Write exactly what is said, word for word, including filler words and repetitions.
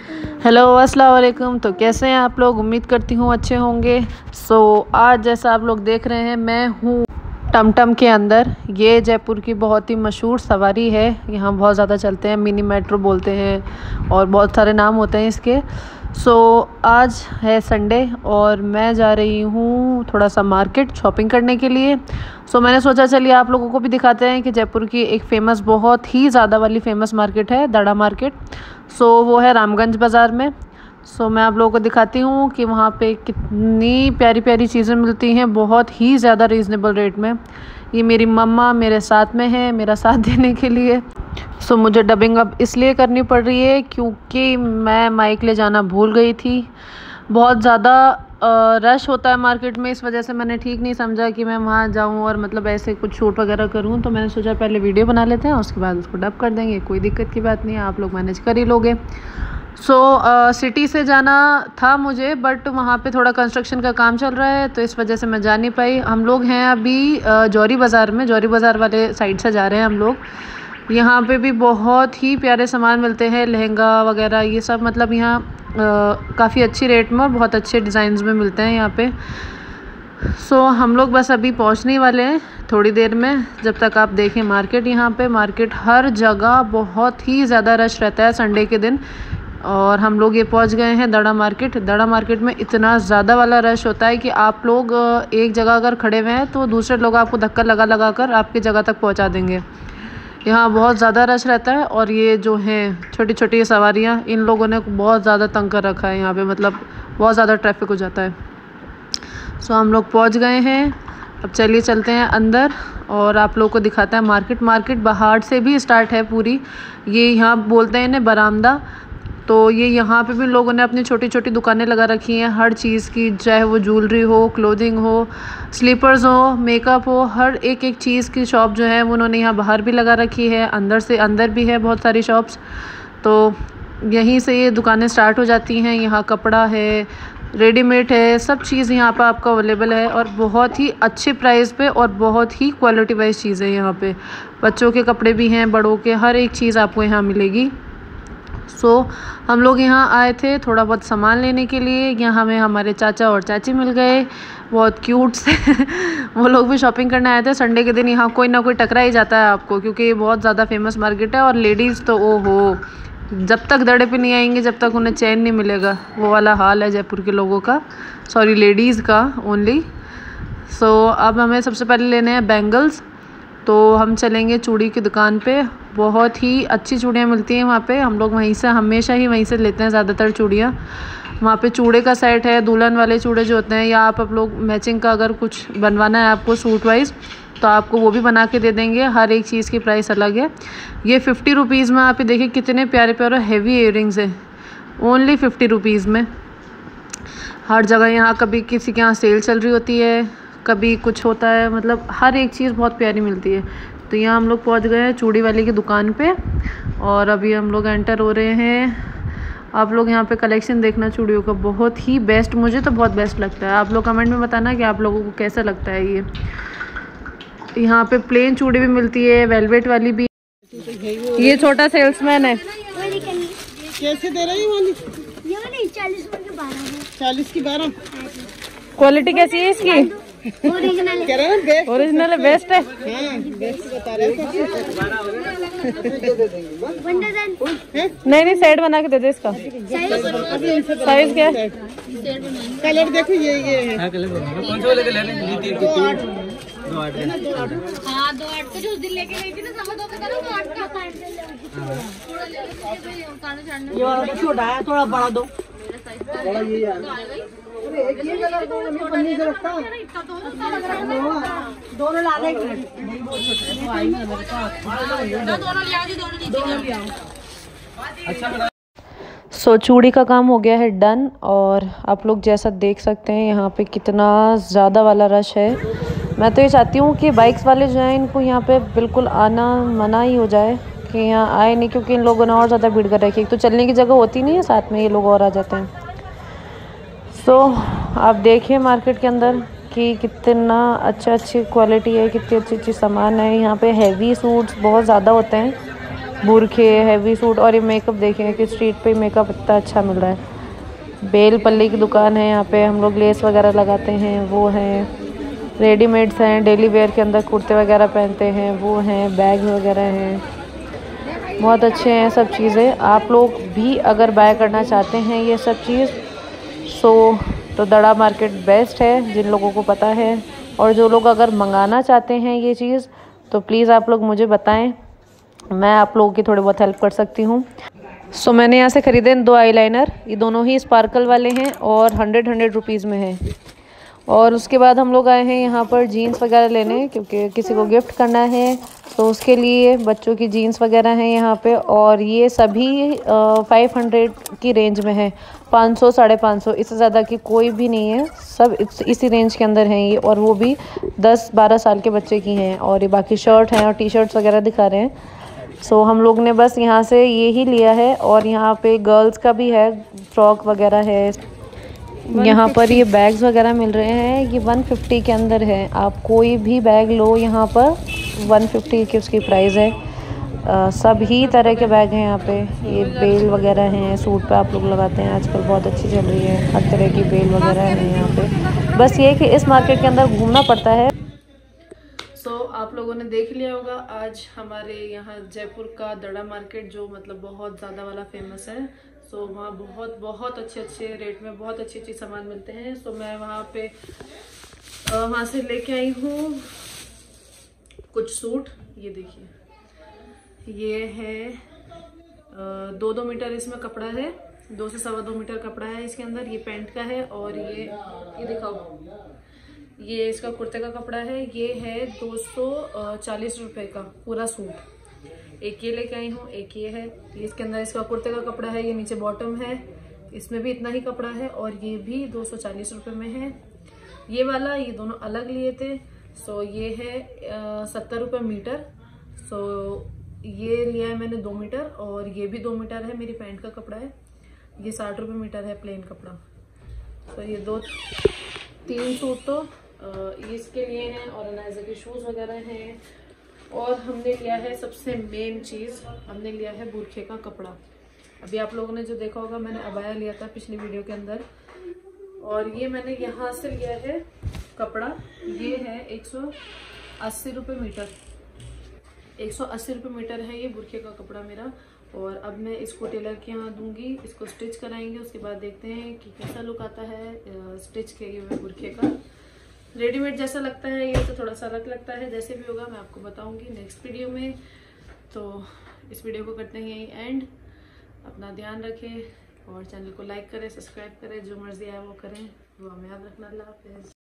Hello अस्सलाम वालेकुम। तो कैसे हैं आप लोग? उम्मीद करती हूँ अच्छे होंगे। सो so, आज जैसा आप लोग देख रहे हैं मैं हूँ टमटम के अंदर। ये जयपुर की बहुत ही मशहूर सवारी है, यहाँ बहुत ज़्यादा चलते हैं, मिनी मेट्रो बोलते हैं और बहुत सारे नाम होते हैं इसके। सो so, आज है संडे और मैं जा रही हूँ थोड़ा सा मार्केट शॉपिंग करने के लिए। सो so, मैंने सोचा चलिए आप लोगों को भी दिखाते हैं कि जयपुर की एक फ़ेमस, बहुत ही ज़्यादा वाली फ़ेमस मार्केट है दड़ा मार्केट। सो so, वो है रामगंज बाज़ार में। सो so, मैं आप लोगों को दिखाती हूँ कि वहाँ पे कितनी प्यारी प्यारी चीज़ें मिलती हैं बहुत ही ज़्यादा रीज़नेबल रेट में। ये मेरी मम्मा मेरे साथ में है मेरा साथ देने के लिए। सो so, मुझे डबिंग अब इसलिए करनी पड़ रही है क्योंकि मैं माइक ले जाना भूल गई थी। बहुत ज़्यादा रश होता है मार्केट में, इस वजह से मैंने ठीक नहीं समझा कि मैं वहाँ जाऊँ और मतलब ऐसे कुछ शूट वगैरह करूँ। तो मैंने सोचा पहले वीडियो बना लेते हैं, उसके बाद उसको डब कर देंगे, कोई दिक्कत की बात नहीं है, आप लोग मैनेज कर ही लोगे। सो so, सिटी uh, से जाना था मुझे, बट वहाँ पे थोड़ा कंस्ट्रक्शन का काम चल रहा है तो इस वजह से मैं जा नहीं पाई। हम लोग हैं अभी uh, जौहरी बाज़ार में, जौहरी बाज़ार वाले साइड से जा रहे हैं हम लोग। यहाँ पे भी बहुत ही प्यारे सामान मिलते हैं, लहंगा वगैरह ये सब, मतलब यहाँ काफ़ी अच्छी रेट में और बहुत अच्छे डिज़ाइंस में मिलते हैं यहाँ पे। सो so, हम लोग बस अभी पहुँचने वाले हैं थोड़ी देर में। जब तक आप देखें मार्केट, यहाँ पे मार्केट हर जगह बहुत ही ज़्यादा रश रहता है संडे के दिन। और हम लोग ये पहुंच गए हैं दड़ा मार्केट। दड़ा मार्केट में इतना ज़्यादा वाला रश होता है कि आप लोग एक जगह अगर खड़े हुए हैं तो दूसरे लोग आपको धक्का लगा लगा कर आपकी जगह तक पहुंचा देंगे। यहाँ बहुत ज़्यादा रश रहता है और ये जो हैं छोटी छोटी सवारियाँ, इन लोगों ने बहुत ज़्यादा तंग कर रखा है यहाँ पे, मतलब बहुत ज़्यादा ट्रैफिक हो जाता है। सो हम लोग पहुँच गए हैं, अब चलिए चलते हैं अंदर और आप लोगों को दिखाते हैं मार्केट। मार्केट बाहर से भी स्टार्ट है पूरी, ये यहाँ बोलते हैं इन्हें बरामदा। तो ये यहाँ पे भी लोगों ने अपनी छोटी छोटी दुकानें लगा रखी हैं हर चीज़ की, चाहे वो ज्वेलरी हो, क्लोथिंग हो, स्लीपर्स हो, मेकअप हो, हर एक एक चीज़ की शॉप जो है वो उन्होंने यहाँ बाहर भी लगा रखी है, अंदर से अंदर भी है बहुत सारी शॉप्स। तो यहीं से ये दुकानें स्टार्ट हो जाती हैं। यहाँ कपड़ा है, रेडीमेड है, सब चीज़ यहाँ पर आपको अवेलेबल है और बहुत ही अच्छे प्राइस पे और बहुत ही क्वालिटी वाइज चीज़ें यहाँ पे। बच्चों के कपड़े भी हैं, बड़ों के, हर एक चीज़ आपको यहाँ मिलेगी। सो so, हम लोग यहाँ आए थे थोड़ा बहुत सामान लेने के लिए। यहाँ हमें हमारे चाचा और चाची मिल गए, बहुत क्यूट से वो लोग भी शॉपिंग करने आए थे। संडे के दिन यहाँ कोई ना कोई टकरा ही जाता है आपको, क्योंकि ये बहुत ज़्यादा फेमस मार्केट है। और लेडीज़ तो ओ हो, जब तक दड़े पे नहीं आएंगी जब तक उन्हें चैन नहीं मिलेगा, वो वाला हाल है जयपुर के लोगों का, सॉरी लेडीज़ का ओनली। सो so, अब हमें सबसे पहले लेने हैं बैंगल्स। तो हम चलेंगे चूड़ी की दुकान पे, बहुत ही अच्छी चूड़ियाँ मिलती हैं वहाँ पे। हम लोग वहीं से, हमेशा ही वहीं से लेते हैं ज़्यादातर चूड़ियाँ। वहाँ पे चूड़े का सेट है, दुल्हन वाले चूड़े जो होते हैं, या आप आप लोग मैचिंग का अगर कुछ बनवाना है आपको सूट वाइज तो आपको वो भी बना के दे देंगे। हर एक चीज़ की प्राइस अलग है। ये फिफ्टी रुपीज़ में, आप देखिए कितने प्यारे प्यारे हैवी इयरिंग्स हैं, ओनली फिफ्टी रुपीज़ में। हर जगह यहाँ कभी किसी के यहाँ सेल चल रही होती है, कभी कुछ होता है, मतलब हर एक चीज़ बहुत प्यारी मिलती है। तो यहाँ हम लोग पहुँच गए हैं चूड़ी वाली की दुकान पे और अभी हम लोग एंटर हो रहे हैं। आप लोग यहाँ पे कलेक्शन देखना चूड़ियों का, बहुत ही बेस्ट, मुझे तो बहुत बेस्ट लगता है। आप लोग कमेंट में बताना कि आप लोगों को कैसा लगता है ये। यहाँ पे प्लेन चूड़ी भी मिलती है, वेलवेट वाली भी। ये छोटा सेल्समैन है। कैसे दे रही वाली? चालीस की बारह। क्वालिटी कैसी है इसकी? ओरिजिनल है, बेस्ट है। हाँ, बेस्ट बता रहे नहीं नहीं सेट बना के दे दे इसका। साइज क्या है? कलर देखो, ये ये है। कौन सा लेके ले रहे हैं? दो आठ दो आठ हाँ दो आठ का जो उस दिन लेके गई थी ना, समझ दो का दो आठ का थोड़ा ले लो, छोटा है, थोड़ा बड़ा दो। बड़ा ये यार दोनों ला दे, सो so, चूड़ी का काम हो गया है डन। और आप लोग जैसा देख सकते हैं यहाँ पे कितना ज़्यादा वाला रश है। मैं तो ये चाहती हूँ कि बाइक्स वाले जो हैं इनको यहाँ पे बिल्कुल आना मना ही हो जाए, कि यहाँ आए नहीं, क्योंकि इन लोगों ने और ज़्यादा भीड़ कर रखी है। तो चलने की जगह होती नहीं है, साथ में ये लोग और आ जाते हैं। सो so, आप देखिए मार्केट के अंदर कि कितना अच्छा अच्छी क्वालिटी है, कितनी अच्छी अच्छी सामान है। यहाँ पे हैवी सूट्स बहुत ज़्यादा होते हैं बुरखे, हैवी सूट। और ये मेकअप देखें कि स्ट्रीट पे मेकअप इतना अच्छा मिल रहा है। बेल पल्ली की दुकान है यहाँ पे, हम लोग लेस वगैरह लगाते हैं वो हैं। रेडीमेड्स हैं, डेली वेयर के अंदर कुर्ते वगैरह पहनते हैं वो हैं। बैग वगैरह हैं, बहुत अच्छे हैं सब चीज़ें। आप लोग भी अगर बाय करना चाहते हैं ये सब चीज़ सो तो दड़ा मार्केट बेस्ट है जिन लोगों को पता है। और जो लोग अगर मंगाना चाहते हैं ये चीज़ तो प्लीज़ आप लोग मुझे बताएं, मैं आप लोगों की थोड़ी बहुत हेल्प कर सकती हूँ। सो मैंने यहाँ से ख़रीदे दो आईलाइनर, ये दोनों ही स्पार्कल वाले हैं और हंड्रेड हंड्रेड रुपीज़ में है। और उसके बाद हम लोग आए हैं यहाँ पर जीन्स वगैरह लेने, क्योंकि किसी को गिफ्ट करना है तो उसके लिए बच्चों की जीन्स वगैरह हैं यहाँ पे। और ये सभी फाइव हंड्रेड की रेंज में है, पाँच सौ साढ़े पाँच सौ, इससे ज़्यादा की कोई भी नहीं है, सब इस, इसी रेंज के अंदर हैं ये। और वो भी दस बारह साल के बच्चे की हैं। और ये बाकी शर्ट हैं और टी शर्ट्स वगैरह दिखा रहे हैं। सो हम लोग ने बस यहाँ से ये ही लिया है। और यहाँ पे गर्ल्स का भी है, फ्रॉक वगैरह है। यहाँ पर ये बैग्स वगैरह मिल रहे हैं, ये वन फिफ्टी के अंदर है। आप कोई भी बैग लो यहाँ पर वन फिफ्टी की उसकी प्राइस है। आ, सभी तरह के बैग हैं यहाँ पे। ये बेल वगैरह हैं, सूट पे आप लोग लगाते हैं, आजकल बहुत अच्छी चल रही है। हर तरह की बेल वगैरह है यहाँ पे। बस ये कि इस मार्केट के अंदर घूमना पड़ता है। सो so, आप लोगों ने देख लिया होगा आज हमारे यहाँ जयपुर का दड़ा मार्केट, जो मतलब बहुत ज़्यादा वाला फेमस है। सो so, वहाँ बहुत बहुत अच्छे अच्छे रेट में बहुत अच्छी अच्छी सामान मिलते हैं। सो so, मैं वहाँ पे वहाँ से लेके आई हूँ कुछ सूट। ये देखिए, ये है दो दो मीटर इसमें कपड़ा है, दो से सवा दो मीटर कपड़ा है इसके अंदर। ये पैंट का है। और ये ये दिखाओ, ये इसका कुर्ते का कपड़ा है। ये है दो सौ चालीस रुपये का पूरा सूट। एक ये लेके आई हूँ, एक ये है। ये इसके अंदर इसका कुर्ते का कपड़ा है, ये नीचे बॉटम है, इसमें भी इतना ही कपड़ा है। और ये भी दो सौ चालीस रुपये में है। ये वाला, ये दोनों अलग लिए थे। सो ये है सत्तर रुपये मीटर। सो ये लिया है मैंने दो मीटर। और ये भी दो मीटर है, मेरी पैंट का कपड़ा है। ये साठ रुपये मीटर है प्लेन कपड़ा। तो ये दो तीन सूट तो इसके लिए हैं। और अनाइजा के शूज़ वगैरह हैं। और हमने लिया है सबसे मेन चीज़, हमने लिया है बुरखे का कपड़ा। अभी आप लोगों ने जो देखा होगा, मैंने अबाया लिया था पिछली वीडियो के अंदर। और ये मैंने यहाँ से लिया है कपड़ा। ये है एक सौ अस्सी रुपये मीटर, एक सौ अस्सी रुपये मीटर है ये बुरखे का कपड़ा मेरा। और अब मैं इसको टेलर के यहाँ दूंगी, इसको स्टिच कराएंगे। उसके बाद देखते हैं कि कैसा लुक आता है स्टिच के हुए बुरखे का। रेडीमेड जैसा लगता है ये, तो थोड़ा सा अलग लगता है। जैसे भी होगा मैं आपको बताऊंगी नेक्स्ट वीडियो में। तो इस वीडियो को करते हैं यहीं एंड। अपना ध्यान रखें और चैनल को लाइक करें, सब्सक्राइब करें, जो मर्जी आए वो करें। वो हमें याद रखना। अल्लाह हाफिज़।